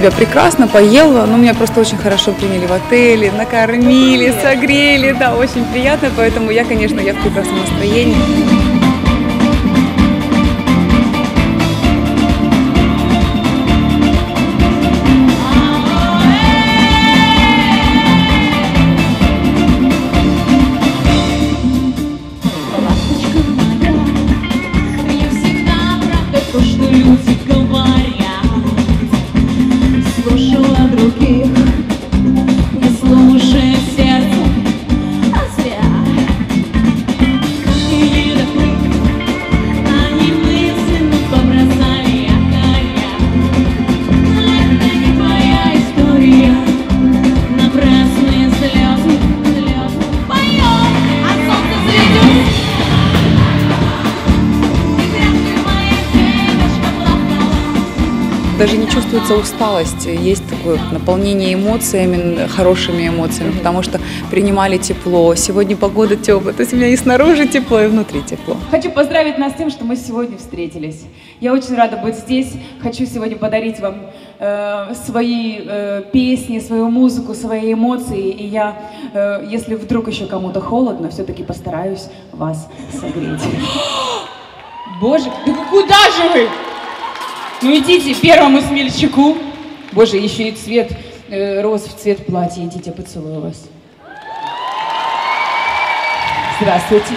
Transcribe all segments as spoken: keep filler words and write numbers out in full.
себя прекрасно, поела, но меня просто очень хорошо приняли в отеле, накормили, согрели, да, очень приятно, поэтому я, конечно, я в прекрасном настроении. Даже не чувствуется усталость, есть такое наполнение эмоциями, хорошими эмоциями, потому что принимали тепло. Сегодня погода теплая, то есть у меня и снаружи тепло, и внутри тепло. Хочу поздравить нас с тем, что мы сегодня встретились. Я очень рада быть здесь. Хочу сегодня подарить вам э, свои э, песни, свою музыку, свои эмоции. И я, э, если вдруг еще кому-то холодно, все-таки постараюсь вас согреть. Боже, да куда же вы? Ну идите первому смельчаку. Боже, еще и цвет э, роз в цвет платья. Идите, поцелую вас. Здравствуйте.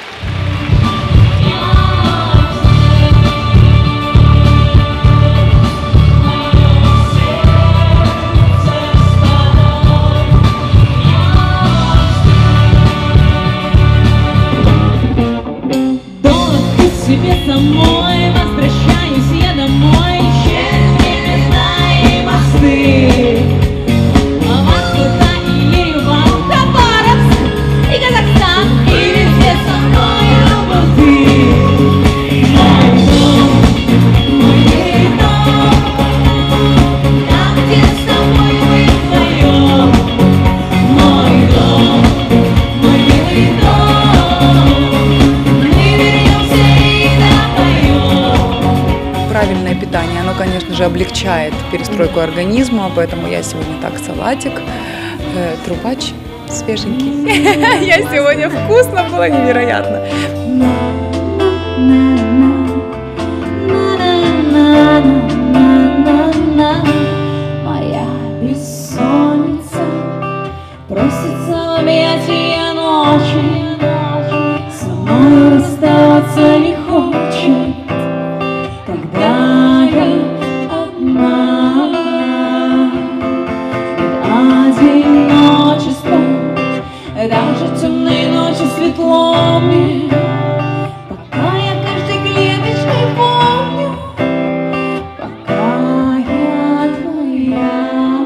Долго себе самой возвращаюсь я домой через небеса и мосты. Москва и Ереван, Хабаровск и Казахстан, и везде со мной был ты. Мой дом, мой милый дом, там, где с тобой мы вдвоем. Мой дом, мой милый дом, мы вернемся и допоем. Правильное питание, оно, конечно же, облегчает перестройку организма, поэтому я сегодня так салатик, э, трубач свеженький. Я сегодня вкусно, было невероятно. Моя бессонница просится в объятия ночи, со мной расставаться не хочет, когда я одна. Одиночество, даже темные ночи светло мне, пока я каждой клеточкой помню, пока я твоя.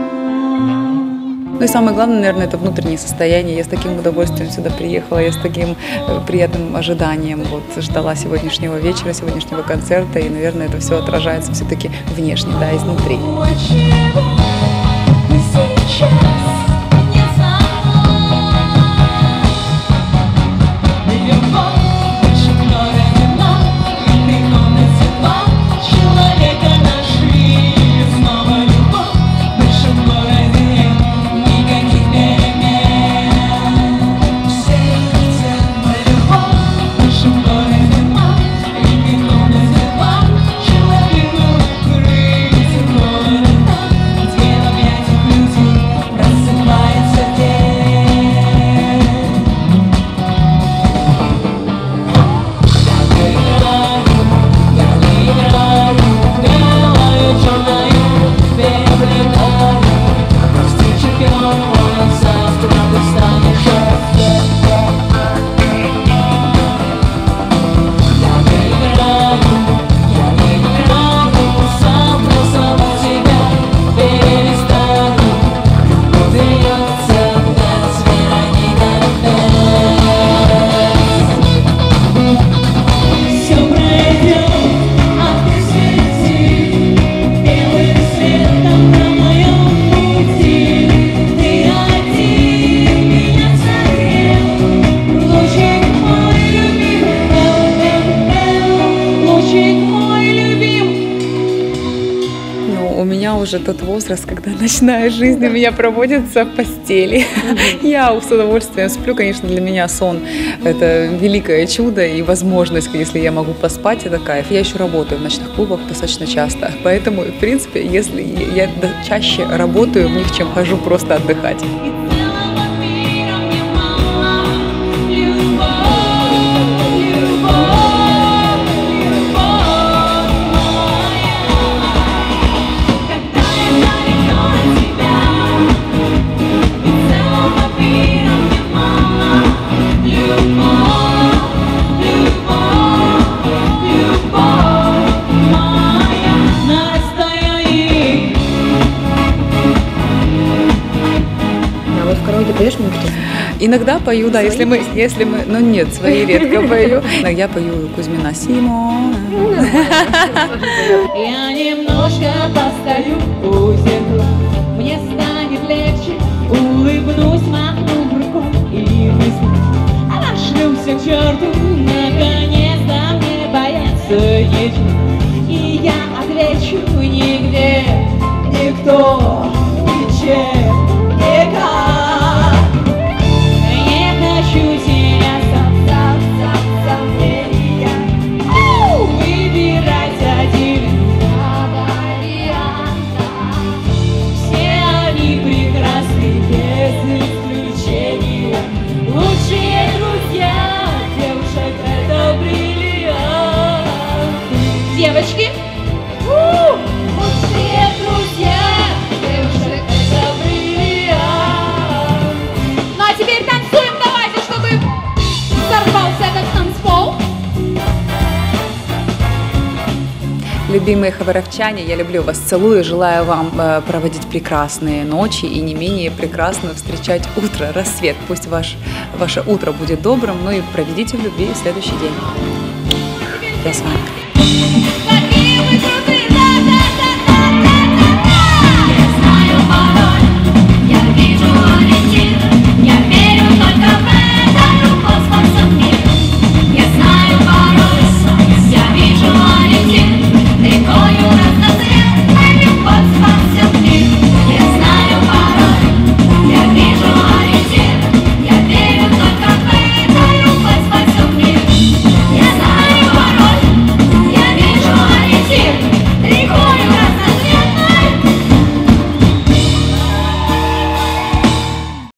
Ну и самое главное, наверное, это внутреннее состояние. Я с таким удовольствием сюда приехала, я с таким э, приятным ожиданием вот, ждала сегодняшнего вечера, сегодняшнего концерта, и, наверное, это все отражается все-таки внешне, да, изнутри. Просыпаюсь уже тот возраст, когда ночная жизнь у меня проводится в постели. Я с удовольствием сплю. Конечно, для меня сон – это великое чудо и возможность, если я могу поспать, это кайф. Я еще работаю в ночных клубах достаточно часто. Поэтому, в принципе, если я чаще работаю в них, чем хожу просто отдыхать. Поешь мне кто-то? Иногда пою, да, если мы, если мы, ну нет, свои редко пою. Я пою Кузьмина Симона. Я немножко постою у зеркала, мне станет легче, улыбнусь, махну рукой и мыслю, а нашлюся к черту, наконец-то мне бояться нечего, и я отвечу: нигде, никто, ничем, никак. Хочу теряться в сомнениях. Выбирать один варианта. Все они прекрасны без исключения. Лучшие друзья девушек — это бриллиант. Девочки, лучшие друзья девушек — это бриллиант. Ну а теперь танцуем. Любимые хабаровчане, я люблю вас, целую, желаю вам э, проводить прекрасные ночи и не менее прекрасно встречать утро, рассвет. Пусть ваш, ваше утро будет добрым, ну и проведите в любви следующий день. Я с вами.